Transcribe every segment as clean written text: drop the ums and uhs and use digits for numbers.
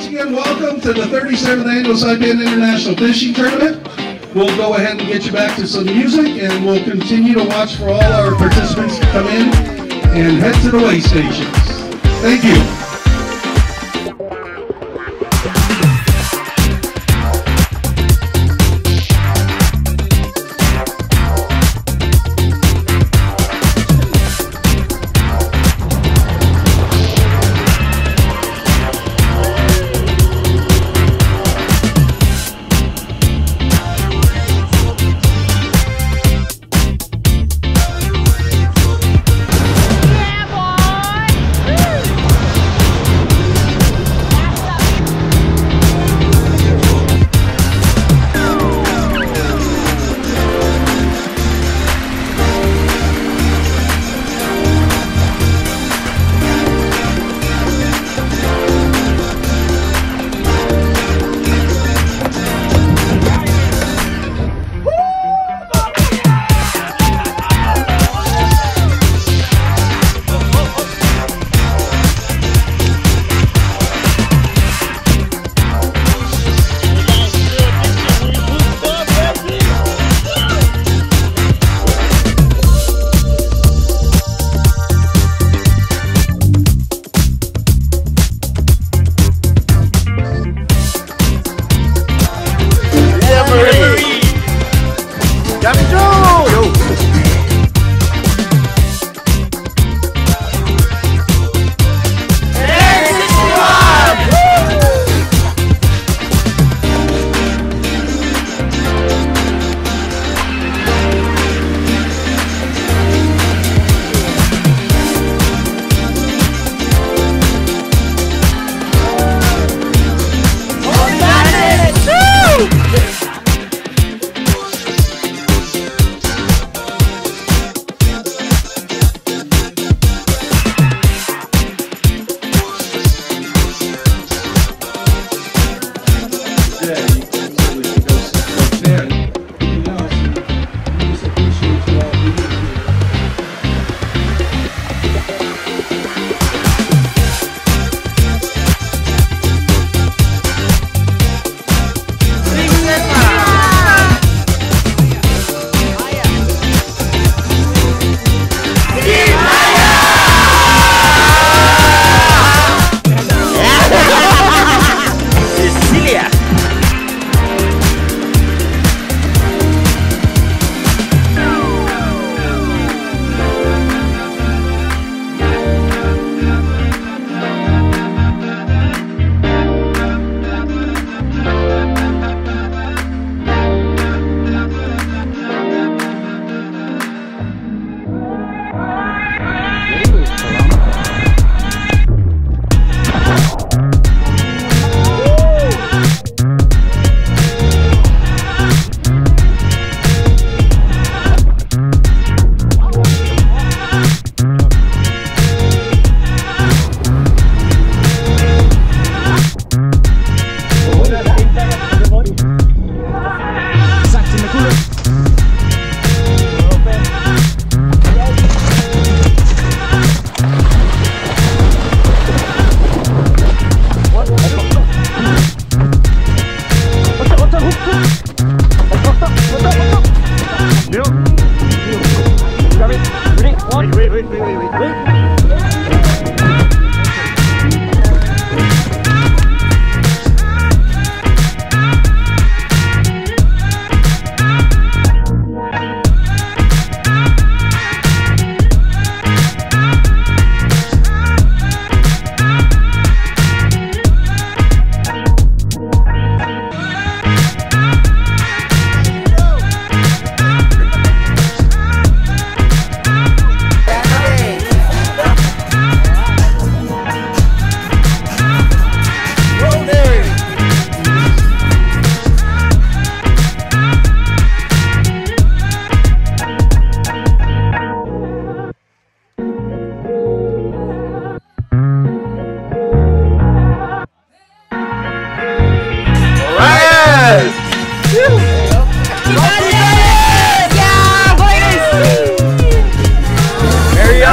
again, welcome to the 37th Annual Saipan International Fishing Tournament. We'll go ahead and get you back to some music, and we'll continue to watch for all our participants to come in and head to the weigh stations. Thank you.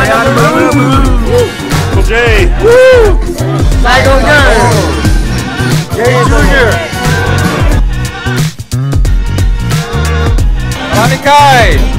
Jay. Woo! Back on gun. Sky.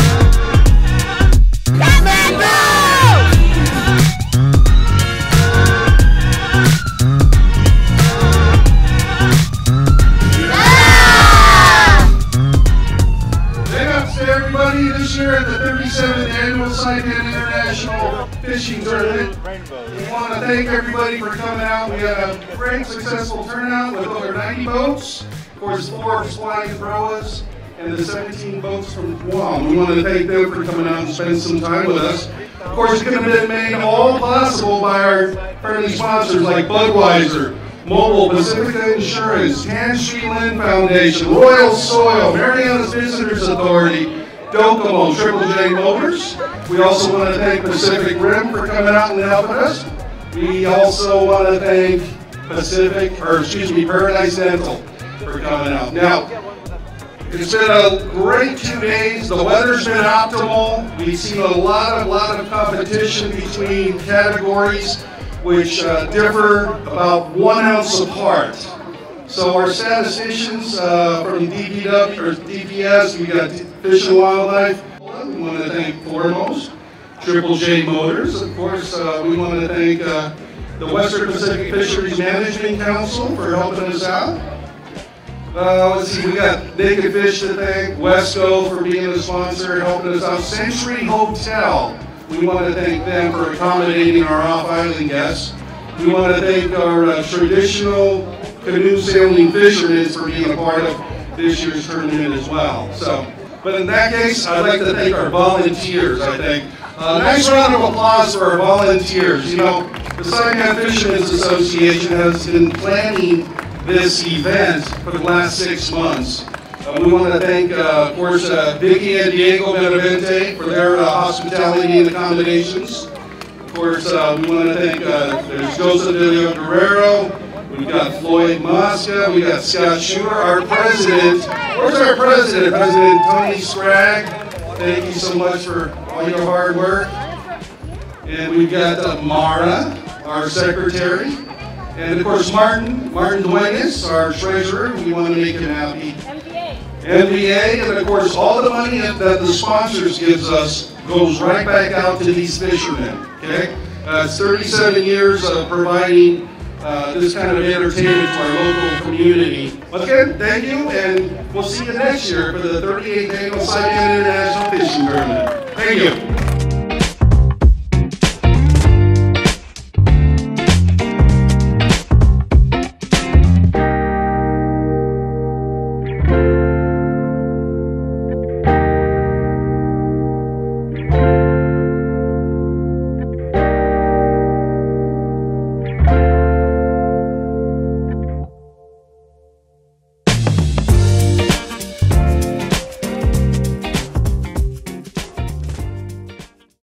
Everybody, this year at the 37th Annual Saipan International Fishing Tournament. We want to thank everybody for coming out. We had a great successful turnout with over 90 boats. Of course, 4 flying proas and the 17 boats from Guam. We want to thank them for coming out and spending some time with us. Of course, it could have been made all possible by our friendly sponsors like Budweiser, Mobile, Pacifica Insurance, Tan Sri Lin Foundation, Royal Soil, Mariana's Visitors Authority, Docomo, Triple J Motors. We also want to thank Pacific Rim for coming out and helping us. We also want to thank Paradise Dental for coming out. Now, it's been a great 2 days. The weather's been optimal. We've seen a lot of competition between categories which differ about 1 ounce apart. So our statisticians from DPW or DPS, we got Fish and Wildlife. We want to thank Foremost, Triple J Motors. Of course, we want to thank the Western Pacific Fisheries Management Council for helping us out. Let's see, we got Naked Fish to thank, Wesco for being a sponsor, helping us out. Century Hotel, we want to thank them for accommodating our off-island guests. We want to thank our traditional canoe sailing fishermen for being a part of this year's tournament as well. So, but in that case, I'd like to thank our volunteers, I think. Nice round of applause for our volunteers. You know, the Saipan Fishermen's Association has been planning this event for the last 6 months. We want to thank, of course, Vicky and Diego Benavente for their hospitality and accommodations. Of course, we want to thank, there's Joseph De Leon Guerrero, we've got Floyd Mosca, we got Scott Shooter, our president. Where's our president? President Tony Scragg. Thank you so much for all your hard work. And we've got Mara, our secretary. And of course, Martin Duenas, our treasurer. We want to make him happy. MBA, and of course, all the money that the sponsors gives us goes right back out to these fishermen. Okay, it's 37 years of providing this kind of entertainment to our local community. Again, thank you, and we'll see you next year for the 38th Annual Saipan International Fishing Tournament. Thank you.